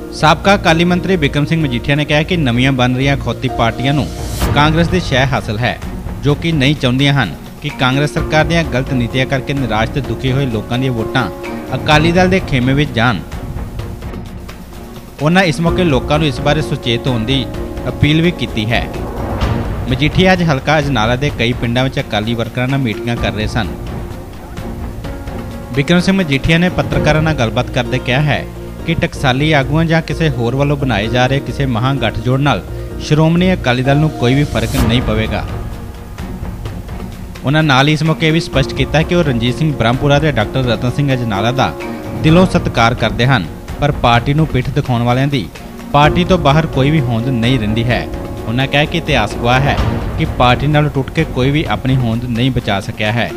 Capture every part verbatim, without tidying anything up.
ਸਾਬਕਾ ਅਕਾਲੀ ਮੰਤਰੀ ਬਿਕਰਮ ਸਿੰਘ ਮਜੀਠੀਆ ਨੇ ਕਿਹਾ ਕਿ ਨਵੀਆਂ ਬਣ ਰਹੀਆਂ ਖੌਤੀ ਪਾਰਟੀਆਂ ਨੂੰ ਕਾਂਗਰਸ ਦੀ ਸ਼ਹਿ ਹਾਸਲ ਹੈ, ਜੋ ਕਿ ਨਹੀਂ ਚਾਹੁੰਦੀਆਂ ਹਨ ਕਿ ਕਾਂਗਰਸ ਸਰਕਾਰ ਦੀਆਂ ਗਲਤ ਨੀਤੀਆਂ ਕਰਕੇ ਨਿਰਾਸ਼ ਤੇ ਦੁਖੀ ਹੋਏ ਲੋਕਾਂ ਦੀਆਂ ਵੋਟਾਂ ਅਕਾਲੀ ਦਲ ਦੇ ਖੇਮੇ ਵਿੱਚ ਜਾਣ। ਉਹਨਾਂ ਇਸ ਮੌਕੇ ਲੋਕਾਂ ਨੂੰ ਇਸ ਬਾਰੇ ਸੁਚੇਤ ਹੋਣ ਦੀ ਅਪੀਲ ਵੀ ਕੀਤੀ ਹੈ। ਮਜੀਠੀਆ ਅੱਜ ਹਲਕਾ ਅਜਨਾਲਾ ਦੇ ਕਈ ਪਿੰਡਾਂ ਵਿੱਚ ਅਕਾਲੀ ਵਰਕਰਾਂ ਨਾਲ ਮੀਟਿੰਗਾਂ ਕਰ ਰਹੇ ਸਨ। ਬਿਕਰਮ ਸਿੰਘ ਮਜੀਠੀਆ ਨੇ ਪੱਤਰਕਾਰਾਂ ਨਾਲ ਗੱਲਬਾਤ ਕਰਦੇ ਕਿਹਾ ਹੈ ਕਿ ਟਕਸਾਲੀ ਆਗੂਆਂ ਜਾਂ ਕਿਸੇ ਹੋਰ ਵੱਲੋਂ ਬਣਾਏ ਜਾ ਰਹੇ ਕਿਸੇ ਮਹਾਂ ਗੱਠਜੋੜ ਨਾਲ ਸ਼੍ਰੋਮਣੀ ਅਕਾਲੀ ਦਲ ਨੂੰ ਕੋਈ ਵੀ ਫਰਕ ਨਹੀਂ ਪਵੇਗਾ। ਉਹਨਾਂ ਨਾਲ ਹੀ ਇਸ ਮੌਕੇ ਵੀ ਸਪਸ਼ਟ ਕੀਤਾ ਕਿ ਉਹ ਰਣਜੀਤ ਸਿੰਘ ਬ੍ਰਹਮਪੁਰਾ ਤੇ ਡਾਕਟਰ ਰਤਨ ਸਿੰਘ ਅਜਨਾਲਾ ਦਾ ਦਿਲੋਂ ਸਤਿਕਾਰ ਕਰਦੇ ਹਨ, ਪਰ ਪਾਰਟੀ ਨੂੰ ਪਿੱਠ ਦਿਖਾਉਣ ਵਾਲਿਆਂ ਦੀ ਪਾਰਟੀ ਤੋਂ ਬਾਹਰ ਕੋਈ ਵੀ ਹੋਂਦ ਨਹੀਂ ਰਹਿੰਦੀ ਹੈ। ਉਹਨਾਂ ਕਿਹਾ ਕਿ ਇਤਿਹਾਸ ਗਵਾਹ ਹੈ ਕਿ ਪਾਰਟੀ ਨਾਲ ਟੁੱਟ ਕੇ ਕੋਈ ਵੀ ਆਪਣੀ ਹੋਂਦ ਨਹੀਂ ਬਚਾ ਸਕਿਆ ਹੈ।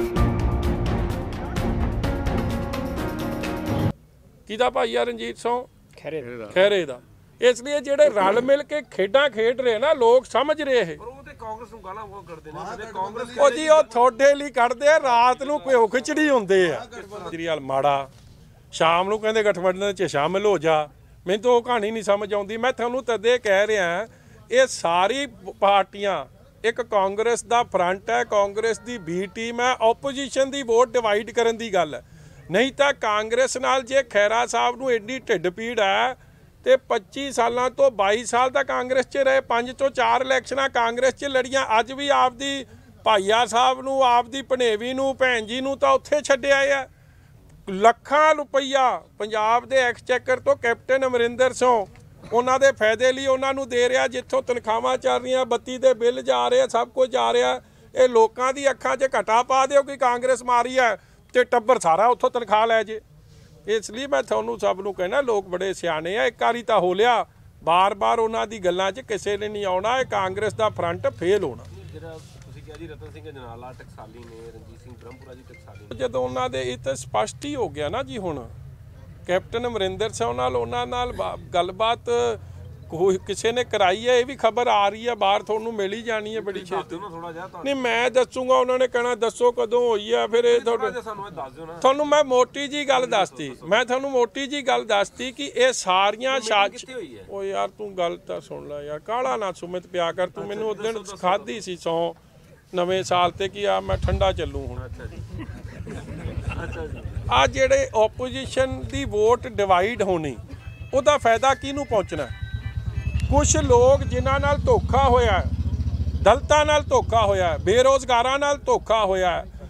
ਕਿਹਦਾ ਭਾਈ ਆ ਰਣਜੀਤ ਸਿੰਘ ਖਹਿਰੇ ਦਾ ਖਹਿਰੇ ਦਾ ਇਸ ਲਈ ਜਿਹੜੇ ਰਲ ਮਿਲ ਕੇ ਖੇਡਾਂ ਖੇਡ ਰਹੇ ਨਾ ਲੋਕ ਸਮਝ ਰਹੇ ਇਹ ਕਾਂਗਰਸ ਨੂੰ ਗਾਲਾਂ ਉਹ ਕਰਦੇ ਨੇ ਕਾਂਗਰਸ ਉਹ ਜੀ ਉਹ ਤੁਹਾਡੇ ਲਈ ਕੱਢਦੇ ਆ, ਰਾਤ ਨੂੰ ਭਿਓ ਖਿਚੜੀ ਹੁੰਦੇ ਆ ਜਰੀਆਲ ਮਾੜਾ, ਸ਼ਾਮ ਨੂੰ ਕਹਿੰਦੇ ਗਠਬੰਧਨ 'ਚ ਸ਼ਾਮਿਲ ਹੋ ਜਾ। ਮੈਨੂੰ ਤਾਂ ਉਹ ਕਹਾਣੀ ਨਹੀਂ ਸਮਝ ਆਉਂਦੀ। ਮੈਂ ਤੁਹਾਨੂੰ ਤਦੇ ਕਹਿ ਰਿਹਾ ਇਹ ਸਾਰੀ ਪਾਰਟੀਆਂ ਇੱਕ ਕਾਂਗਰਸ ਦਾ ਫਰੰਟ ਹੈ, ਕਾਂਗਰਸ ਦੀ ਬੀ ਟੀਮ ਹੈ। ਓਪੋਜੀਸ਼ਨ ਦੀ ਵੋਟ ਡਿਵਾਈਡ ਕਰਨ ਦੀ ਗੱਲ ਹੈ, ਨਹੀਂ ਤਾਂ ਕਾਂਗਰਸ ਨਾਲ ਜੇ ਖੈਰਾ ਸਾਹਿਬ ਨੂੰ ਐਡੀ ਢਿੱਡ ਪੀੜ ਹੈ ਤੇ ਪੱਚੀ ਸਾਲਾਂ ਤੋਂ ਬਾਈ ਸਾਲ ਤਾਂ ਕਾਂਗਰਸ 'ਚ ਰਹੇ, ਪੰਜ ਤੋਂ ਚਾਰ ਇਲੈਕਸ਼ਨਾਂ ਕਾਂਗਰਸ 'ਚ ਲੜੀਆਂ, ਅੱਜ ਵੀ ਆਪਦੀ ਭਾਈਆ ਸਾਹਿਬ ਨੂੰ ਆਪਦੀ ਭਣੇਵੀ ਨੂੰ ਭੈਣ ਜੀ ਨੂੰ ਤਾਂ ਉੱਥੇ ਛੱਡਿਆ ਆ। ਲੱਖਾਂ ਰੁਪਈਆ ਪੰਜਾਬ ਦੇ ਐਕਸਚੈਕਰ ਤੋਂ ਕੈਪਟਨ ਅਮਰਿੰਦਰ ਸਿੰਘ ਉਹਨਾਂ ਦੇ ਫਾਇਦੇ ਲਈ ਉਹਨਾਂ ਨੂੰ ਦੇ ਰਿਹਾ, ਜਿੱਥੋਂ ਤਨਖਾਹਾਂ ਚੱਲ ਰਹੀਆਂ, ਬੱਤੀ ਦੇ ਬਿੱਲ ਜਾ ਰਹੇ ਆ, ਸਭ ਕੁਝ ਜਾ ਰਿਹਾ। ਇਹ ਲੋਕਾਂ ਦੀ ਅੱਖਾਂ 'ਚ ਘਟਾ ਪਾ ਦਿਓ ਕਿ ਕਾਂਗਰਸ ਮਾਰੀ ਹੈ ਤੇ ਟੱਬਰ ਸਾਰਾ ਉੱਥੋਂ ਤਨਖਾਹ ਲੈ ਜੇ। ਇਸ ਲਈ ਮੈਂ ਤੁਹਾਨੂੰ ਸਭ ਨੂੰ ਕਹਿਣਾ ਲੋਕ ਬੜੇ ਸਿਆਣੇ ਆ, ਇੱਕ ਵਾਰੀ ਤਾਂ ਹੋ ਲਿਆ, ਬਾਰ ਬਾਰ ਉਹਨਾਂ ਦੀ ਗੱਲਾਂ 'ਚ ਕਿਸੇ ਨੇ ਨਹੀਂ ਆਉਣਾ। ਇਹ ਕਾਂਗਰਸ ਦਾ ਫਰੰਟ ਫੇਲ ਹੋਣਾ। ਜਿਹੜਾ ਤੁਸੀਂ ਕਿਹਾ ਜੀ ਰਤਨ ਸਿੰਘ ਅਜਨਾਲਾ ਟਕਸਾਲੀ ਨੇ, ਰਣਜੀਤ ਸਿੰਘ ਬ੍ਰਹਮਪੁਰਾ ਜੀ ਟਕਸਾਲੀ, ਜਦੋਂ ਉਹਨਾਂ ਦੇ ਇਹ ਤਾਂ ਸਪਸ਼ਟ ਹੀ ਹੋ ਗਿਆ ਨਾ ਜੀ। ਹੁਣ ਕੈਪਟਨ ਅਮਰਿੰਦਰ ਸਿੰਘ ਨਾਲ ਉਹਨਾਂ ਨਾਲ ਗੱਲਬਾਤ ਕੋਈ ਕਿਸੇ ਨੇ ਕਰਾਈ ਹੈ, ਇਹ ਵੀ ਖਬਰ ਆ ਰਹੀ ਹੈ ਬਾਹਰ, ਤੁਹਾਨੂੰ ਮਿਲ ਹੀ ਜਾਣੀ ਹੈ ਬੜੀ ਛੇਤੀ। ਨਹੀਂ ਮੈਂ ਦੱਸੂਗਾ, ਉਹਨਾਂ ਨੇ ਕਹਿਣਾ ਦੱਸੋ ਕਦੋਂ ਹੋਈ ਹੈ, ਫਿਰ ਇਹ ਤੁਹਾਨੂੰ ਮੈਂ ਮੋਟੀ ਜੀ ਗੱਲ ਦੱਸਤੀ ਮੈਂ ਤੁਹਾਨੂੰ ਮੋਟੀ ਜੀ ਗੱਲ ਦੱਸਤੀ ਕਿ ਇਹ ਸਾਰੀਆਂ ਸਾਜ਼। ਉਹ ਯਾਰ ਤੂੰ ਗੱਲ ਤਾਂ ਸੁਣ ਲੈ ਯਾਰ, ਕਾਹਲਾ ਨਾ ਸੁਮਿਤ ਪਿਆ ਕਰ ਤੂੰ। ਮੈਨੂੰ ਉਸ ਦਿਨ ਖਾਧੀ ਸੀ ਸੌ ਨਵੇਂ ਸਾਲ ਤੇ ਕਿ ਆ ਮੈਂ ਠੰਡਾ ਚੱਲੂ ਹੁਣ। ਅੱਛਾ ਜੀ ਅੱਛਾ ਜੀ ਆ ਜਿਹੜੇ ਓਪੋਜੀਸ਼ਨ ਦੀ ਵੋਟ ਡਿਵਾਈਡ ਹੋਣੀ, ਉਹਦਾ ਫਾਇਦਾ ਕਿਹਨੂੰ ਪਹੁੰਚਣਾ? ਕੁਛ ਲੋਕ ਜਿਨ੍ਹਾਂ ਨਾਲ ਧੋਖਾ ਹੋਇਆ, ਦਲਿਤਾਂ ਨਾਲ ਧੋਖਾ ਹੋਇਆ, ਬੇਰੁਜ਼ਗਾਰਾਂ ਨਾਲ ਧੋਖਾ ਹੋਇਆ,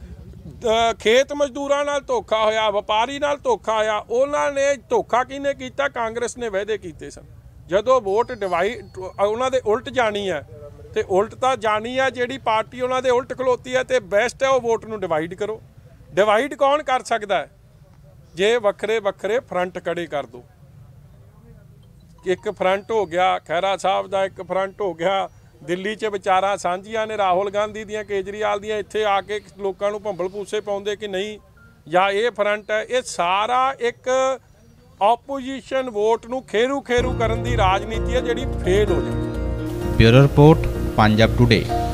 ਖੇਤ ਮਜ਼ਦੂਰਾਂ ਨਾਲ ਧੋਖਾ ਹੋਇਆ, ਵਪਾਰੀ ਨਾਲ ਧੋਖਾ ਹੋਇਆ। ਉਹਨਾਂ ਨੇ ਧੋਖਾ ਕਿਹਨੇ ਕੀਤਾ? ਕਾਂਗਰਸ ਨੇ ਵਾਅਦੇ ਕੀਤੇ ਸਨ। ਜਦੋਂ ਵੋਟ ਡਿਵਾਈਡ ਉਹਨਾਂ ਦੇ ਉਲਟ ਜਾਣੀ ਹੈ ਤੇ ਉਲਟ ਤਾਂ ਜਾਣੀ ਹੈ, ਜਿਹੜੀ ਪਾਰਟੀ ਉਹਨਾਂ ਦੇ ਉਲਟ ਖਲੋਤੀ ਹੈ ਤੇ ਬੈਸਟ ਹੈ ਉਹ ਵੋਟ ਨੂੰ ਡਿਵਾਈਡ ਕਰੋ। ਡਿਵਾਈਡ ਕੌਣ ਕਰ ਸਕਦਾ ਹੈ? ਜੇ ਵੱਖਰੇ ਵੱਖਰੇ ਫਰੰਟ ਖੜੇ ਕਰ ਦਿਓ। ਇੱਕ ਫਰੰਟ ਹੋ ਗਿਆ ਖਹਿਰਾ ਸਾਹਿਬ ਦਾ, ਇੱਕ ਫਰੰਟ ਹੋ ਗਿਆ ਦਿੱਲੀ 'ਚ ਵਿਚਾਰਾਂ ਸਾਂਝੀਆਂ ਨੇ ਰਾਹੁਲ ਗਾਂਧੀ ਦੀਆਂ, ਕੇਜਰੀਵਾਲ ਦੀਆਂ, ਇੱਥੇ ਆ ਕੇ ਲੋਕਾਂ ਨੂੰ ਭੰਬਲ ਭੂਸੇ ਪਾਉਂਦੇ ਕਿ ਨਹੀਂ, ਜਾਂ ਇਹ ਫਰੰਟ ਹੈ। ਇਹ ਸਾਰਾ ਇੱਕ ਆਪੋਜੀਸ਼ਨ ਵੋਟ ਨੂੰ ਖੇਰੂ ਖੇਰੂ ਕਰਨ ਦੀ ਰਾਜਨੀਤੀ ਹੈ ਜਿਹੜੀ ਫੇਲ ਹੋ ਜਾਏ। Bureau report, Punjab today.